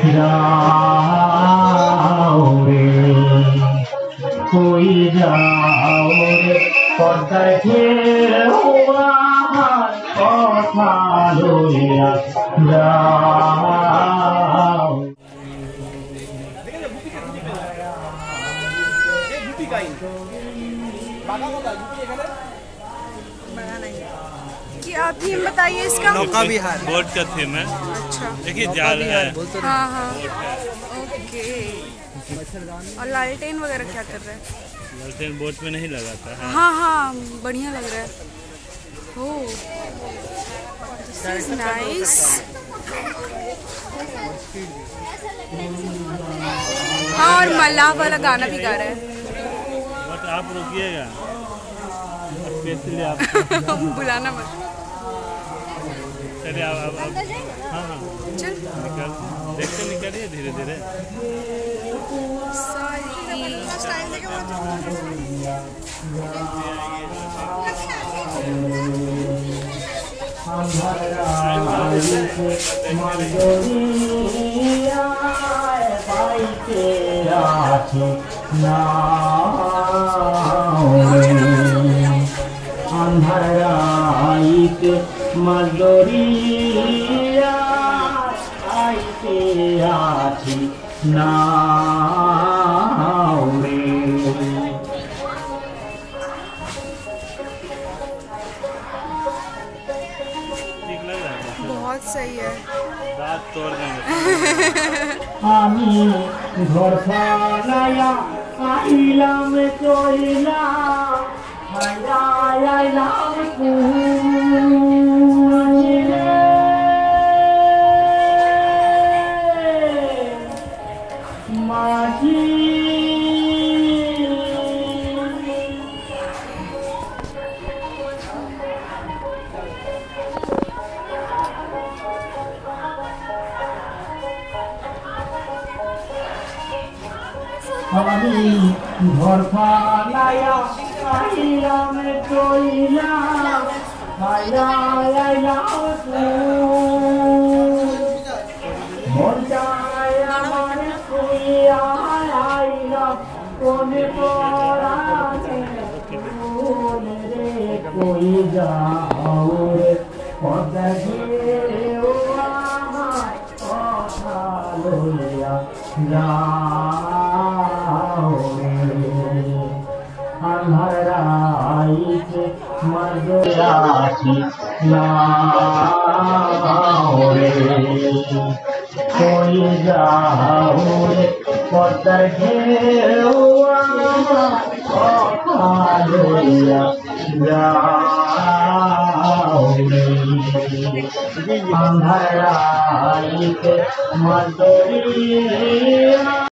যাও রে কই যাও রে পদ্মায় ঢেউ আমার কথা লইয়া যাও। कि आप थीम बताइए इसका। नौका विहार बोट का थीम है। अच्छा देखिए जाल है। हाँ हाँ ओके। और लालटेन वगैरह क्या कर रहे हैं? लालटेन बोट में नहीं लगाता है। हाँ हाँ बढ़िया लग रहा है। Oh this is nice. हाँ और मल्लाह वाला गाना भी गा रहा है। बट आप रुकिएगा स्पेशली आप बुलाना मत। चलिए आप हाँ हाँ चल निकल देखते निकलिए धीरे धीरे। अंधराइते मजदूरिया आइते आछी नाव रे। ठीक लग रहा है? बहुत सही है। दांत तोड़ देंगे। आमी घर फालाया आइलाम चइला आइलाम कुचिले माजी আমি ঘর ফালায়া আইলাম চইলা আইলাম মন যায় আমার কইয়া আইলাম কোনে পরানে কোনে রে কই যাও রে পদ্মা ঢেউ আমার কথা লইয়া যাও রে। अंधराइते मजरासी नाव रे कोई जाओ रे पद्मार ढेउ আমার কথা লইয়া যাও রে। अंधराइते मजरिया